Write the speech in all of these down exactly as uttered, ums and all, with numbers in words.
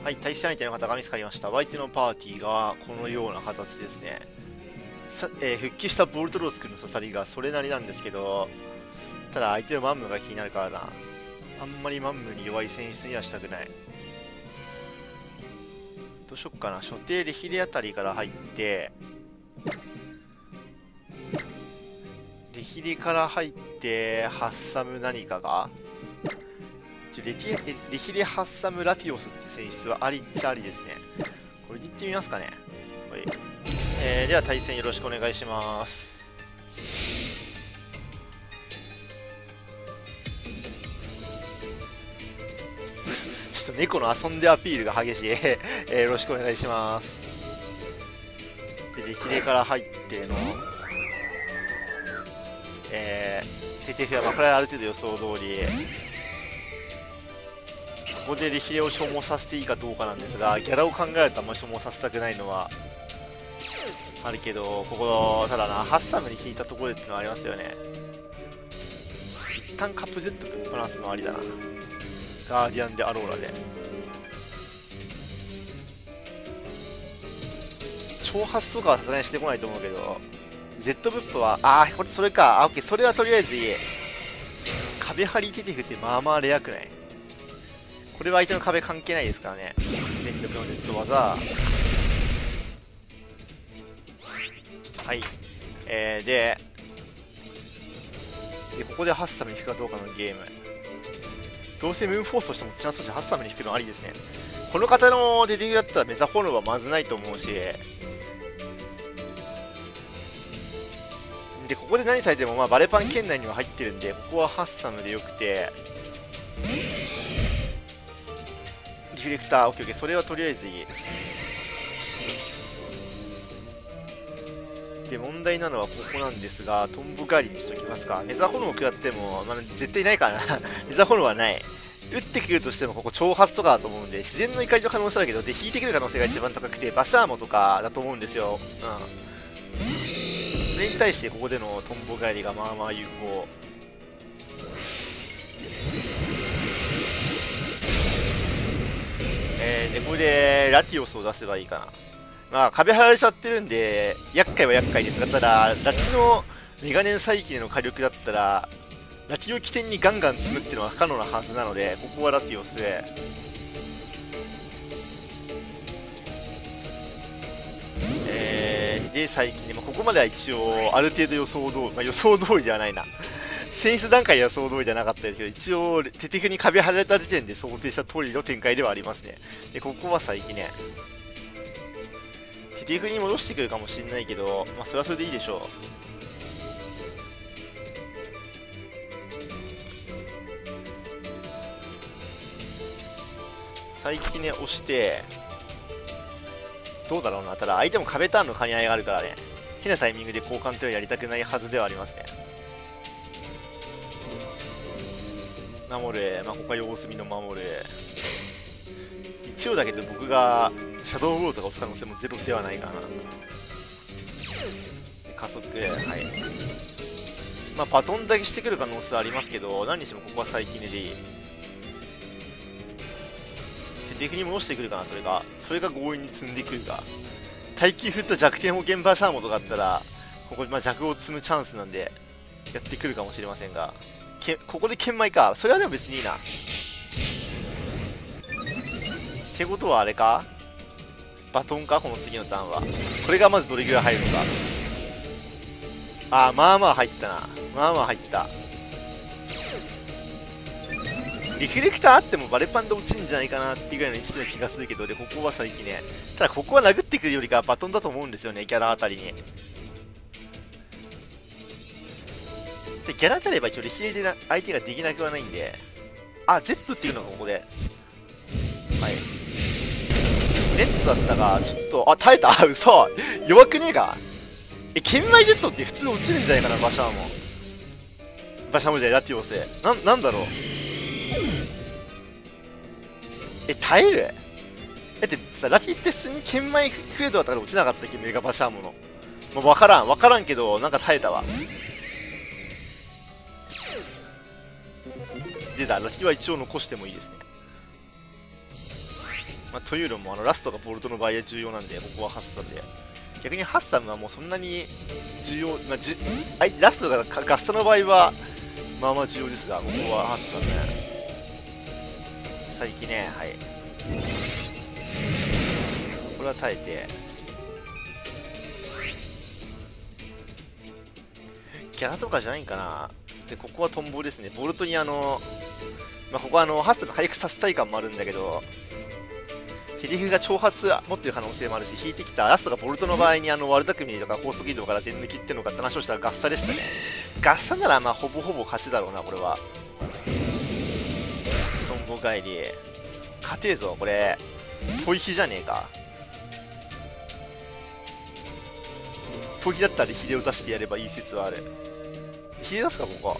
はい、対戦相手の方が見つかりました。お相手のパーティーがこのような形ですね。さえー復帰したボルトロース君の刺さりがそれなりなんですけど、ただ相手のマンムが気になるからな。あんまりマンムに弱い選出にはしたくない。どうしよっかな。所定レヒレあたりから入って、レヒレから入って、ハッサム何かがレティレレヒレハッサムラティオスって選出はありっちゃありですね。これでいってみますかね。はい、えー、では対戦よろしくお願いします。ちょっと猫の遊んでアピールが激しい、えー、よろしくお願いします。でレヒレから入ってのえー、テテフは、まあ、これはある程度予想通り、ここでレヒレを消耗させていいかどうかなんですが、ギャラを考えるとあんまり消耗させたくないのはあるけど、ここただな、ハッサムに引いたところでっていうのはありますよね。一旦カップ Z ぶっ放すのありだな。ガーディアンでアローラで挑発とかはさすがにしてこないと思うけど、 Z ブップはああこれそれか。あオッケー、それはとりあえずいい。壁張りテテフってまあまあレアくない？これは相手の壁関係ないですからね。全力の Z 技。はい。えー、で、で、ここでハッサムに引くかどうかのゲーム。どうせムーンフォースとしてもチャンスとしてハッサムに引くのありですね。この方のデディグだったらメザフォローはまずないと思うし、で、ここで何されてもまあバレパン圏内には入ってるんで、ここはハッサムでよくて、リフレクター、オッケーオッケー、それはとりあえずいい。で、問題なのはここなんですが、トンボ狩りにしときますか。メザホルモン食らっても、まあ、絶対ないからな。メザホルモンはない。打ってくるとしても、ここ挑発とかだと思うんで、自然の怒りの可能性だけど、で、引いてくる可能性が一番高くて、バシャーモとかだと思うんですよ。うん。それに対して、ここでのトンボ狩りがまあまあ有効。えー、でこれでラティオスを出せばいいかな。まあ壁張られちゃってるんで厄介は厄介ですが、ただラティのメガネン再起での火力だったらラティを起点にガンガン積むっていうのは不可能なはずなので、ここはラティオスで、えー、で再起で、まあ、ここまでは一応ある程度予想通り、まあ、予想通りではないな、選出段階では予想通りではなかったですけど、一応テテフに壁張られた時点で想定した通りの展開ではありますね。でここは再起ね、テテフに戻してくるかもしれないけど、まあそれはそれでいいでしょう。再起ね押して、どうだろうな。ただ相手も壁ターンの兼ね合いがあるからね、変なタイミングで交換っていうのはやりたくないはずではありますね。守る、まあ、ここは様子見の守る。一応だけど僕がシャドウボールとか押す可能性もゼロではないかな。加速、はい。まあバトンだけしてくる可能性はありますけど、何にしてもここは最近でいい。テテフに戻してくるかな、それが。それが強引に積んでくるか。耐久振った弱点保険バシャーモとかあったら、ここ、まあ、弱を積むチャンスなんで、やってくるかもしれませんが。けここで研磨か。それはでも別にいいな。ってことはあれか、バトンか、この次のターンは。これがまずどれぐらい入るのか。ああ、まあまあ入ったな。まあまあ入った。リフレクターあってもバレパンで落ちるんじゃないかなっていうぐらいの意識の気がするけど、で、ここは最近ね。ただここは殴ってくるよりかはバトンだと思うんですよね、ギャラあたりに。で、ギャラ当たれば一応リヒレで相手ができなくはないんで。あ、Z っていうのがここで。はい。Z だったが、ちょっと、あ、耐えた。あ、嘘。弱くねえか。え、剣舞 Z って普通落ちるんじゃないかな、バシャーモン。バシャーモンじゃない、ラティオス。な、なんだろう。え、耐える？だってさ、ラティって普通に剣舞フレードだったから落ちなかったっけ、メガバシャーモンの。もう分からん、分からんけど、なんか耐えたわ。でだ、ラティは一応残してもいいですね。ままあ、というのもあのラストがボルトの場合は重要なんで、ここはハッサムで。逆にハッサムはもうそんなに重要、まあ、じゅ相手ラストがガッサの場合はまあまあ重要ですが、ここはハッサム最近ね。はい、これは耐えて、ギャラとかじゃないんかな。でここはトンボですね。ボルトにあの、まあ、ここはあのハッサム回復させたい感もあるんだけど、セリフが挑発持ってる可能性もあるし、引いてきたラストがボルトの場合にあの悪巧みとか高速移動から全抜きってのかって話をしたらガッサでしたね。ガッサならまあほぼほぼ勝ちだろうな、これは。トンボ帰り勝てえぞこれ。ポイヒじゃねえか。ポイヒだったらヒデを出してやればいい説はある。ヒデ出すかここ。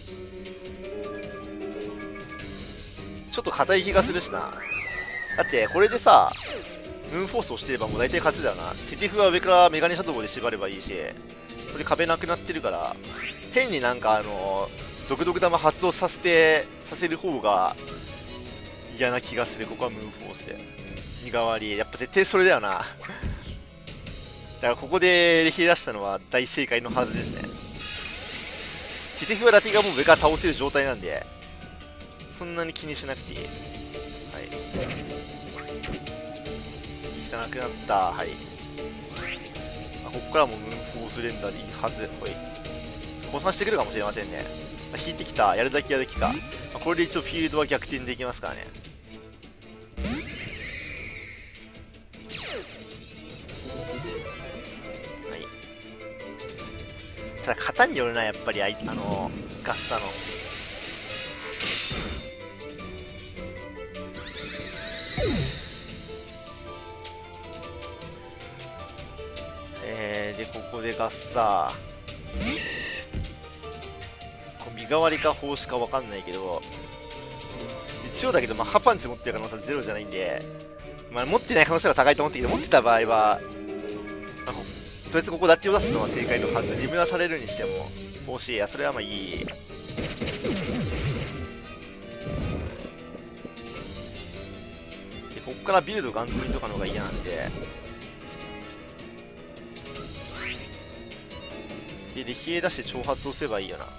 ちょっと硬い気がするしな。だってこれでさムーンフォースをしてればもう大体勝ちだよな。テティフは上からメガネシャドウで縛ればいいし、これ壁なくなってるから変になんかあの毒毒玉発動させてさせる方が嫌な気がする。ここはムーンフォースで身代わりやっぱ絶対それだよなだからここでレヒ出したのは大正解のはずですね。テティフはラティがもう上から倒せる状態なんでそんなに気にしなくていい。はい、汚くなった。はい、あここからもムーンフォース連打でいいはず。ほい降参してくるかもしれませんね。まあ、引いてきた。やるだけやる気か。まあ、これで一応フィールドは逆転できますからね。はい、ただ型によるなやっぱりあいあのガッサのえー、でここでガッサー身代わりか奉仕か分かんないけど、一応だけどマッハパンチ持ってる可能性はゼロじゃないんで、まあ、持ってない可能性が高いと思っていいけど、持ってた場合は、まあ、とりあえずここダッチを出すのは正解のはず。リムラされるにしても奉仕、いやそれはまあいい。でここからビルドガン積みとかの方が嫌なんで、で、で、冷え出して挑発をすればいいよな。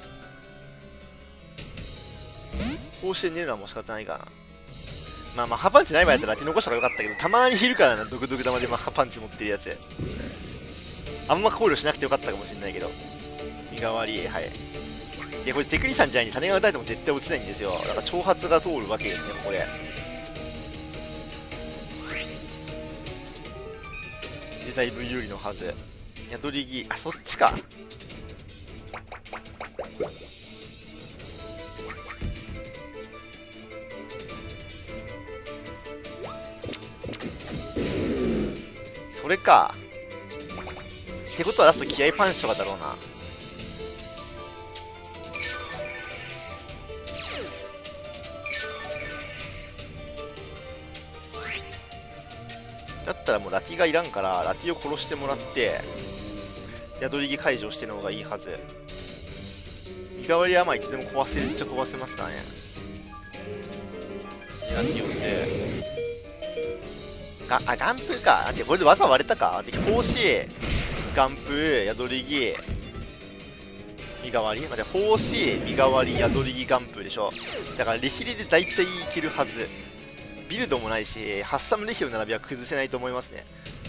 こうして寝るのはもう仕方ないかな。まあまあ、ハパンチない場合やったら手残した方がよかったけど、たまにいるからな、ドクドク玉でマッハパンチ持ってるやつ。あんま考慮しなくてよかったかもしれないけど。身代わり、はい。で、これテクニシャンじゃないんで、種が打たれても絶対落ちないんですよ。だから挑発が通るわけですね、ここで。で、だいぶ有利のはず。宿り木、あ、そっちか。それか。ってことはラスト気合パンチとかだろうな。だったらもうラティがいらんからラティを殺してもらって宿り木解除しての方がいいはず。身代わりはまあいつでも壊せるっちゃ壊せますからね。ラティをしてがあガンプか。だってこれで技割れたか。で奉仕ガンプ宿り木身代わり、まあ、奉仕身代わり宿り木ガンプでしょ。だからレヒリで大体いけるはず。ビルドもないしハッサムレヒの並びは崩せないと思いますね。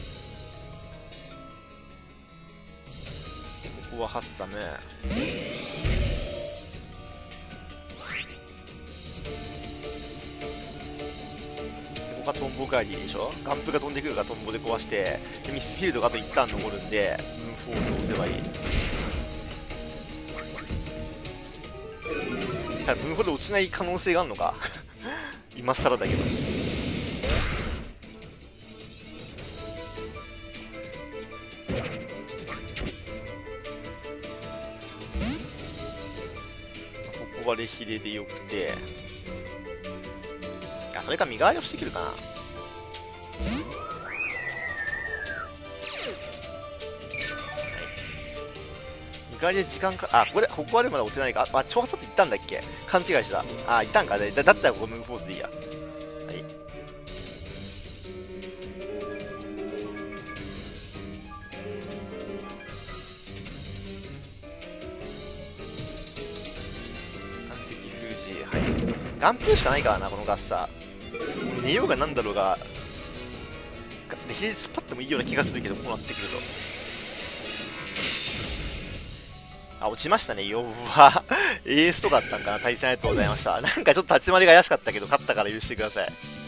ここはハッサムここがトンボ帰りでしょ。ガンプが飛んでくるからトンボで壊して、でミスフィールドがあと一旦残るんでムーンフォースを押せばいい。ただムーンフォースで落ちない可能性があるのか今更だけど。ここはレヒレでよくて、あ、それか身代わりをしてくるかな。身代わりで時間か、あ、ここで、ここはでまだ押せないか。あ、挑発って言ったんだっけ。勘違いした。あ、いたんか。だだったらここムーンフォースでいいや。はい。 眼風しかないからな、このガッサー。寝ようがなんだろうが、で比率突っ張ってもいいような気がするけど、こうなってくると。あ、落ちましたね、弱エースとかあったんかな、対戦ありがとうございました。なんかちょっと立ち回りが怪しかったけど、勝ったから許してください。